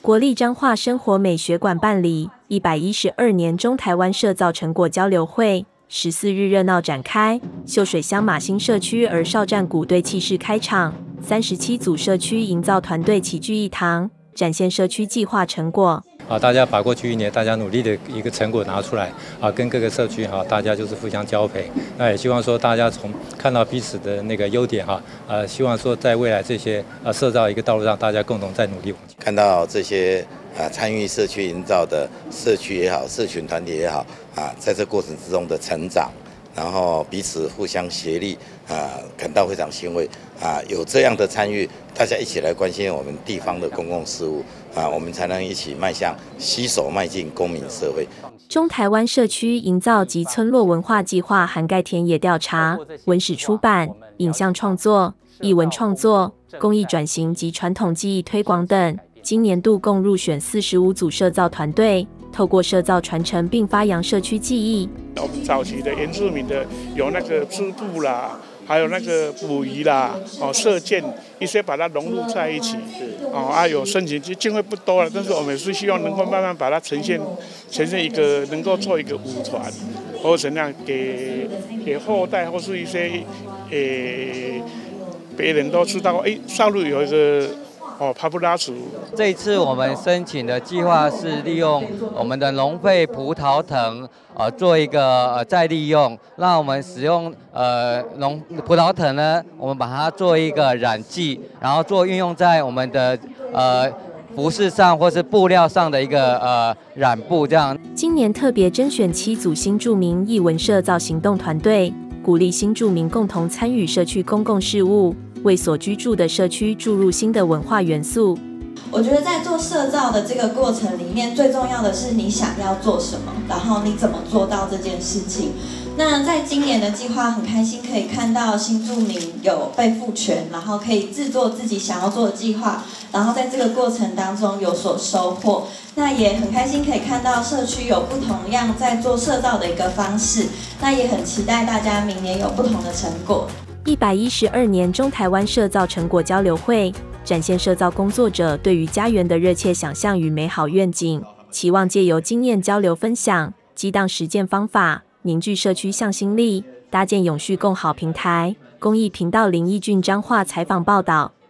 国立彰化生活美学馆办理112年中台湾社造成果交流会，14日热闹展开。秀水乡马兴社区儿少战鼓队气势开场，37组社区营造团队齐聚一堂，展现社区计划成果。 大家把过去1年大家努力的一个成果拿出来跟各个社区大家就是互相交配。那也希望说大家从看到彼此的那个优点希望说在未来这些社造一个道路上，大家共同在努力往前。 看到这些参与社区营造的社区也好，社群团体也好在这过程之中的成长，然后彼此互相协力感到非常欣慰有这样的参与，大家一起来关心我们地方的公共事务我们才能一起携手迈进公民社会。 中台湾社区营造及村落文化计划涵盖田野调查、文史出版、影像创作、艺文创作、公益转型及传统技艺推广等。今年度共入选45组社造团队，透过社造传承并发扬社区技艺。 我们早期的原住民的有那个织布啦，还有那个捕鱼啦，射箭一些把它融入在一起。有申请经费不多了，但是我们是希望能够慢慢把它呈现一个能够做一个舞团，或者怎样给后代或是一些别人都知道，少路有一个。帕布拉族。 这一次我们申请的计划是利用我们的农废葡萄藤，做一个再利用。那我们使用葡萄藤呢，我们把它做一个染剂，然后运用在我们的服饰上或是布料上的一个染布这样。 今年特别甄选7组新住民艺文社造行动团队，鼓励新住民共同参与社区公共事务。为所居住的社区注入新的文化元素。 我觉得在做社造的这个过程里面，最重要的是你想要做什么，然后你怎么做到这件事情。那在今年的计划，很开心可以看到新住民有被赋权，然后可以制作自己想要做的计划，然后在这个过程当中有所收获。那也很开心可以看到社区有不同样在做社造的一个方式，那也很期待大家明年有不同的成果。 112年中台湾社造成果交流会，展现社造工作者对于家园的热切想象与美好愿景，期望借由经验交流分享、激荡实践方法，凝聚社区向心力，搭建永续共好平台。公益频道林义俊彰化采访报道。